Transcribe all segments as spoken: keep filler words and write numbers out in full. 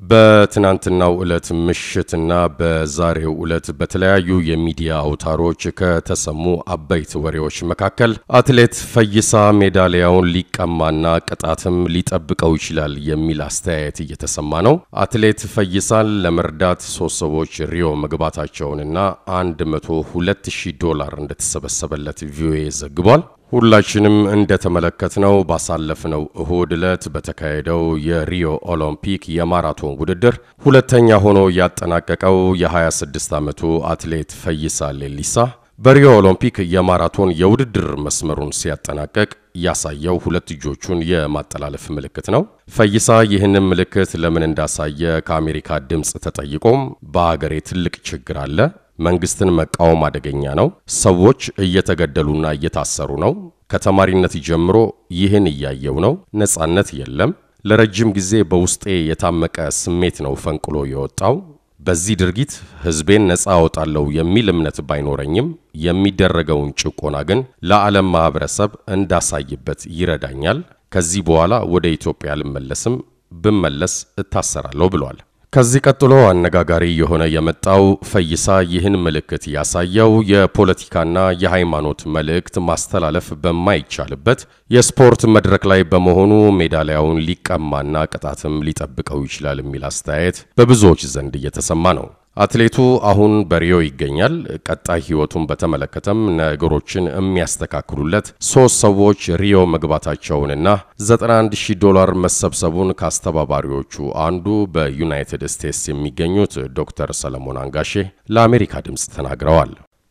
በትናንትናው ዕለት ምሽትና በዛሬው ዕለት በተለያዩ የሚዲያ አውታሮች ከተሰሙ አበይት ወሬዎች መካከል አትሌት ፈይሳ ሜዳሊያውን ሊቀማና ቅጣትም ሊጠብቀው ይችላል የሚል አስተያየት እየተሰማ ነው። አትሌት ፈይሳን ለመርዳት ሶስት ሰዎች ሪዮ መግባታቸውንና አንድ መቶ ሁለት ሺህ ዶላር እንደተሰበሰበለት ቪኦኤ ዘግቧል። ሁላችንም እንደተመለከትነው ባሳለፍነው እሁድ ዕለት በተካሄደው የሪዮ ኦሎምፒክ የማራቶን ውድድር ሁለተኛ ሆኖ ያጠናቀቀው የ26 ዓመቱ አትሌት ፈይሳ ሌሊሳ በሪዮ ኦሎምፒክ የማራቶን የውድድር መስመሩን ሲያጠናቀቅ ያሳየው ሁለት እጆቹን የማጠላለፍ ምልክት ነው። ፈይሳ ይህንን ምልክት ለምን እንዳሳየ ከአሜሪካ ድምጽ ተጠይቆም በአገሬ ትልቅ ችግር አለ፣ መንግስትን መቃወም አደገኛ ነው፣ ሰዎች እየተገደሉና እየታሰሩ ነው፣ ከተማሪነት ጀምሮ ይህን እያየው ነው፣ ነጻነት የለም፣ ለረጅም ጊዜ በውስጤ የታመቀ ስሜት ነው ፈንቅሎ የወጣው፣ በዚህ ድርጊት ህዝቤን ነጻ አወጣለሁ የሚል እምነት ባይኖረኝም የሚደረገውን ጭቆና ግን ለዓለም ማህበረሰብ እንዳሳይበት ይረዳኛል፣ ከዚህ በኋላ ወደ ኢትዮጵያ ልመለስም ብመለስ እታሰራለሁ ብሏል። ከዚህ ቀጥሎ አነጋጋሪ የሆነ የመጣው ፈይሳ ይህን ምልክት ያሳየው የፖለቲካና የሃይማኖት መልእክት ማስተላለፍ በማይቻልበት የስፖርት መድረክ ላይ በመሆኑ ሜዳሊያውን ሊቀማና ቅጣትም ሊጠብቀው ይችላል የሚል አስተያየት በብዙዎች ዘንድ እየተሰማ ነው። አትሌቱ አሁን በሪዮ ይገኛል። ቀጣይ ህይወቱን በተመለከተም ነገሮችን የሚያስተካክሉለት ሶስት ሰዎች ሪዮ መግባታቸውንና ዘጠና አንድ ሺህ ዶላር መሰብሰቡን ካስተባባሪዎቹ አንዱ በዩናይትድ ስቴትስ የሚገኙት ዶክተር ሰለሞን አንጋሼ ለአሜሪካ ድምጽ ተናግረዋል።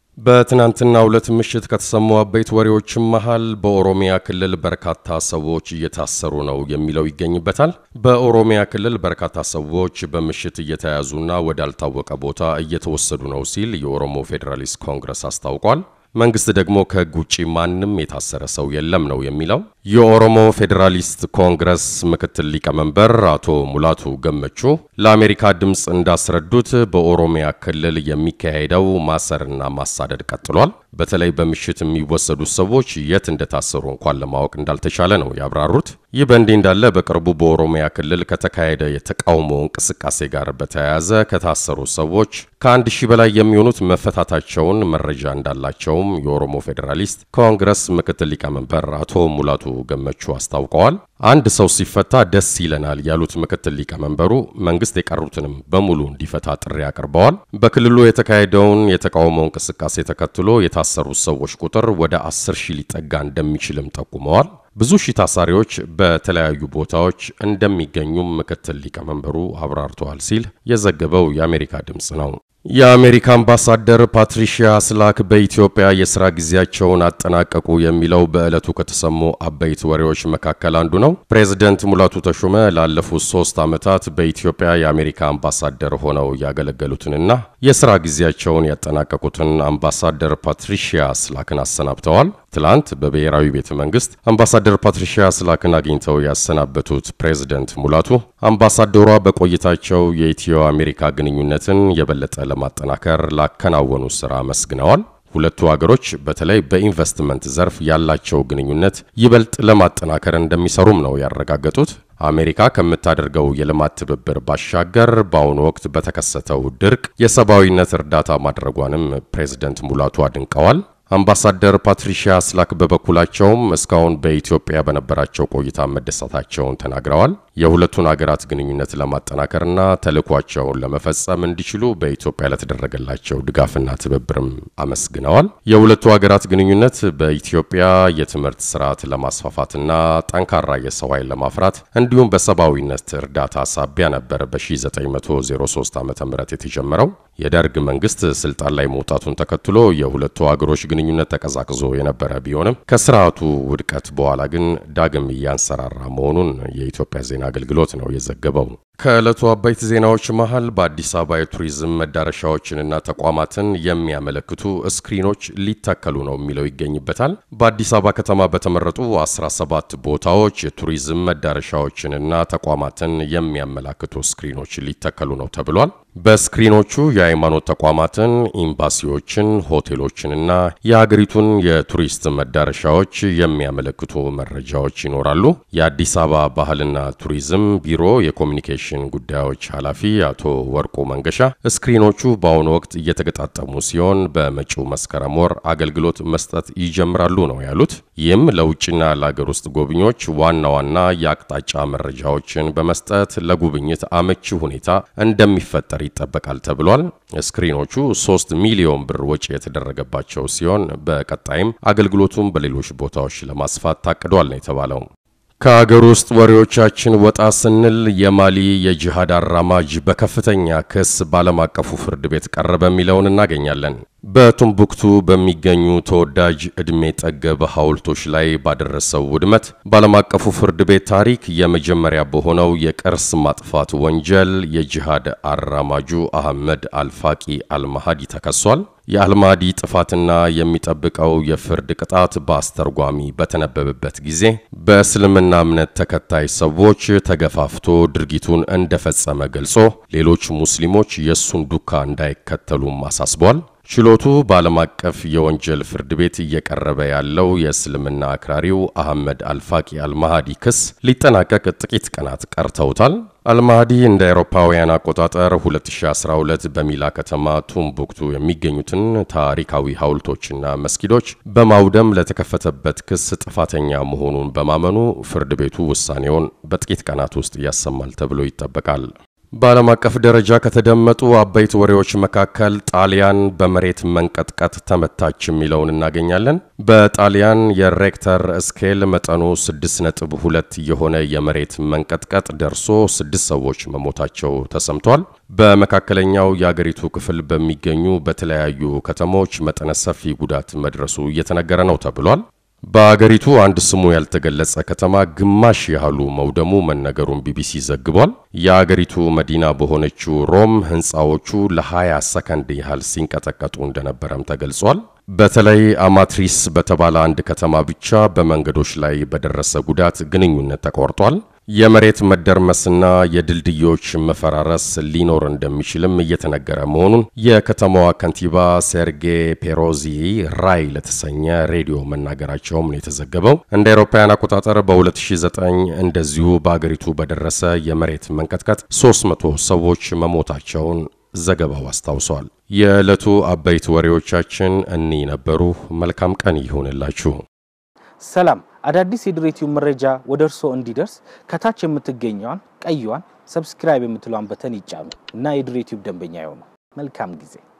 በትናንትናው ዕለት ምሽት ከተሰሙ አበይት ወሬዎች መሃል በኦሮሚያ ክልል በርካታ ሰዎች እየታሰሩ ነው የሚለው ይገኝበታል። በኦሮሚያ ክልል በርካታ ሰዎች በምሽት እየተያዙና ወዳልታወቀ ቦታ እየተወሰዱ ነው ሲል የኦሮሞ ፌዴራሊስት ኮንግረስ አስታውቋል። መንግስት ደግሞ ከህግ ውጪ ማንም የታሰረ ሰው የለም ነው የሚለው። የኦሮሞ ፌዴራሊስት ኮንግረስ ምክትል ሊቀመንበር አቶ ሙላቱ ገመቹ ለአሜሪካ ድምጽ እንዳስረዱት በኦሮሚያ ክልል የሚካሄደው ማሰርና ማሳደድ ቀጥሏል። በተለይ በምሽት የሚወሰዱ ሰዎች የት እንደታሰሩ እንኳን ለማወቅ እንዳልተቻለ ነው ያብራሩት። ይህ በእንዲህ እንዳለ በቅርቡ በኦሮሚያ ክልል ከተካሄደ የተቃውሞ እንቅስቃሴ ጋር በተያያዘ ከታሰሩ ሰዎች ከአንድ ሺህ በላይ የሚሆኑት መፈታታቸውን መረጃ እንዳላቸውም የኦሮሞ ፌዴራሊስት ኮንግረስ ምክትል ሊቀመንበር አቶ ሙላቱ ገመቹ አስታውቀዋል። አንድ ሰው ሲፈታ ደስ ይለናል ያሉት ምክትል ሊቀመንበሩ መንግስት የቀሩትንም በሙሉ እንዲፈታ ጥሪ አቅርበዋል። በክልሉ የተካሄደውን የተቃውሞ እንቅስቃሴ ተከትሎ የታሰሩ ሰዎች ቁጥር ወደ አስር ሺህ ሊጠጋ እንደሚችልም ጠቁመዋል። ብዙ ሺህ ታሳሪዎች በተለያዩ ቦታዎች እንደሚገኙም ምክትል ሊቀመንበሩ አብራርተዋል ሲል የዘገበው የአሜሪካ ድምጽ ነው። የአሜሪካ አምባሳደር ፓትሪሺያ ስላክ በኢትዮጵያ የሥራ ጊዜያቸውን አጠናቀቁ የሚለው በዕለቱ ከተሰሙ አበይት ወሬዎች መካከል አንዱ ነው። ፕሬዝዳንት ሙላቱ ተሾመ ላለፉት ሶስት ዓመታት በኢትዮጵያ የአሜሪካ አምባሳደር ሆነው ያገለገሉትንና የሥራ ጊዜያቸውን ያጠናቀቁትን አምባሳደር ፓትሪሺያ ስላክን አሰናብተዋል። ትላንት በብሔራዊ ቤተ መንግስት አምባሳደር ፓትሪሺያ ስላክን አግኝተው ያሰናበቱት ፕሬዝዳንት ሙላቱ አምባሳደሯ በቆይታቸው የኢትዮ አሜሪካ ግንኙነትን የበለጠ ለማጠናከር ላከናወኑ ስራ መስግነዋል። ሁለቱ ሀገሮች በተለይ በኢንቨስትመንት ዘርፍ ያላቸው ግንኙነት ይበልጥ ለማጠናከር እንደሚሰሩም ነው ያረጋገጡት። አሜሪካ ከምታደርገው የልማት ትብብር ባሻገር በአሁኑ ወቅት በተከሰተው ድርቅ የሰብአዊነት እርዳታ ማድረጓንም ፕሬዝዳንት ሙላቱ አድንቀዋል። አምባሳደር ፓትሪሺያ ስላክ በበኩላቸውም እስካሁን በኢትዮጵያ በነበራቸው ቆይታ መደሰታቸውን ተናግረዋል። የሁለቱን ሀገራት ግንኙነት ለማጠናከርና ተልዕኳቸውን ለመፈጸም እንዲችሉ በኢትዮጵያ ለተደረገላቸው ድጋፍና ትብብርም አመስግነዋል። የሁለቱ ሀገራት ግንኙነት በኢትዮጵያ የትምህርት ስርዓት ለማስፋፋትና ጠንካራ የሰው ኃይል ለማፍራት እንዲሁም በሰብአዊነት እርዳታ ሳቢያ ነበር በ1903 ዓመተ ምህረት የተጀመረው። የደርግ መንግስት ስልጣን ላይ መውጣቱን ተከትሎ የሁለቱ ሀገሮች ግንኙነት ተቀዛቅዞ የነበረ ቢሆንም ከስርዓቱ ውድቀት በኋላ ግን ዳግም እያንሰራራ መሆኑን የኢትዮጵያ ዜና አገልግሎት ነው የዘገበው። ከዕለቱ አበይት ዜናዎች መሃል በአዲስ አበባ የቱሪዝም መዳረሻዎችንና ተቋማትን የሚያመለክቱ ስክሪኖች ሊተከሉ ነው የሚለው ይገኝበታል። በአዲስ አበባ ከተማ በተመረጡ አስራ ሰባት ቦታዎች የቱሪዝም መዳረሻዎችንና ተቋማትን የሚያመለክቱ ስክሪኖች ሊተከሉ ነው ተብሏል። በስክሪኖቹ የሃይማኖት ተቋማትን፣ ኤምባሲዎችን፣ ሆቴሎችንና የሀገሪቱን የቱሪስት መዳረሻዎች የሚያመለክቱ መረጃዎች ይኖራሉ። የአዲስ አበባ ባህልና ቱሪዝም ቢሮ የኮሙኒኬሽን ኮሚኒኬሽን ጉዳዮች ኃላፊ አቶ ወርቁ መንገሻ ስክሪኖቹ በአሁኑ ወቅት እየተገጣጠሙ ሲሆን በመጪው መስከረም ወር አገልግሎት መስጠት ይጀምራሉ ነው ያሉት። ይህም ለውጭና ለሀገር ውስጥ ጎብኚዎች ዋና ዋና የአቅጣጫ መረጃዎችን በመስጠት ለጉብኝት አመቺ ሁኔታ እንደሚፈጠር ይጠበቃል ተብሏል። ስክሪኖቹ ሶስት ሚሊዮን ብር ወጪ የተደረገባቸው ሲሆን በቀጣይም አገልግሎቱን በሌሎች ቦታዎች ለማስፋት ታቅዷል ነው የተባለው። ከሀገር ውስጥ ወሬዎቻችን ወጣ ስንል የማሊ የጂሃድ አራማጅ በከፍተኛ ክስ ባለም አቀፉ ፍርድ ቤት ቀረበ የሚለውን እናገኛለን። በቱምቡክቱ በሚገኙ ተወዳጅ እድሜ ጠገብ ሐውልቶች ላይ ባደረሰው ውድመት ባለም አቀፉ ፍርድ ቤት ታሪክ የመጀመሪያ በሆነው የቅርስ ማጥፋት ወንጀል የጂሃድ አራማጁ አህመድ አልፋቂ አልማሃዲ ተከሷል። የአልማሃዲ ጥፋትና የሚጠብቀው የፍርድ ቅጣት በአስተርጓሚ በተነበበበት ጊዜ በእስልምና እምነት ተከታይ ሰዎች ተገፋፍቶ ድርጊቱን እንደፈጸመ ገልጾ ሌሎች ሙስሊሞች የሱን ዱካ እንዳይከተሉም አሳስቧል። ችሎቱ ባለም አቀፍ የወንጀል ፍርድ ቤት እየቀረበ ያለው የእስልምና አክራሪው አህመድ አልፋቂ አልማሃዲ ክስ ሊጠናቀቅ ጥቂት ቀናት ቀርተውታል። አልማሃዲ እንደ አውሮፓውያን አቆጣጠር ሁለት ሺህ አስራ ሁለት በሚላ ከተማ ቱምቡክቱ የሚገኙትን ታሪካዊ ሐውልቶችና መስጊዶች በማውደም ለተከፈተበት ክስ ጥፋተኛ መሆኑን በማመኑ ፍርድ ቤቱ ውሳኔውን በጥቂት ቀናት ውስጥ ያሰማል ተብሎ ይጠበቃል። በዓለም አቀፍ ደረጃ ከተደመጡ አበይት ወሬዎች መካከል ጣሊያን በመሬት መንቀጥቀጥ ተመታች የሚለውን እናገኛለን። በጣሊያን የሬክተር ስኬል መጠኑ ስድስት ነጥብ ሁለት የሆነ የመሬት መንቀጥቀጥ ደርሶ ስድስት ሰዎች መሞታቸው ተሰምቷል። በመካከለኛው የአገሪቱ ክፍል በሚገኙ በተለያዩ ከተሞች መጠነ ሰፊ ጉዳት መድረሱ እየተነገረ ነው ተብሏል። በአገሪቱ አንድ ስሙ ያልተገለጸ ከተማ ግማሽ ያህሉ መውደሙ መነገሩን ቢቢሲ ዘግቧል። የአገሪቱ መዲና በሆነችው ሮም ህንጻዎቹ ለ20 ሰከንድ ያህል ሲንቀጠቀጡ እንደነበረም ተገልጿል። በተለይ አማትሪስ በተባለ አንድ ከተማ ብቻ በመንገዶች ላይ በደረሰ ጉዳት ግንኙነት ተቋርጧል። የመሬት መደርመስና የድልድዮች መፈራረስ ሊኖር እንደሚችልም እየተነገረ መሆኑን የከተማዋ ከንቲባ ሴርጌ ፔሮዚ ራይ ለተሰኘ ሬዲዮ መናገራቸውም ነው የተዘገበው። እንደ አውሮፓውያን አቆጣጠር በ2009 እንደዚሁ በአገሪቱ በደረሰ የመሬት መንቀጥቀጥ ሶስት መቶ ሰዎች መሞታቸውን ዘገባው አስታውሷል። የዕለቱ አበይት ወሬዎቻችን እነዚህ ነበሩ። መልካም ቀን ይሁንላችሁ። ሰላም። አዳዲስ የድሬቲው መረጃ ወደርሶ እንዲደርስ ከታች የምትገኘዋን ቀይዋን ሰብስክራይብ የምትሏን በተን ይጫኑ እና የድሬቲው ደንበኛ ይሁኑ። መልካም ጊዜ።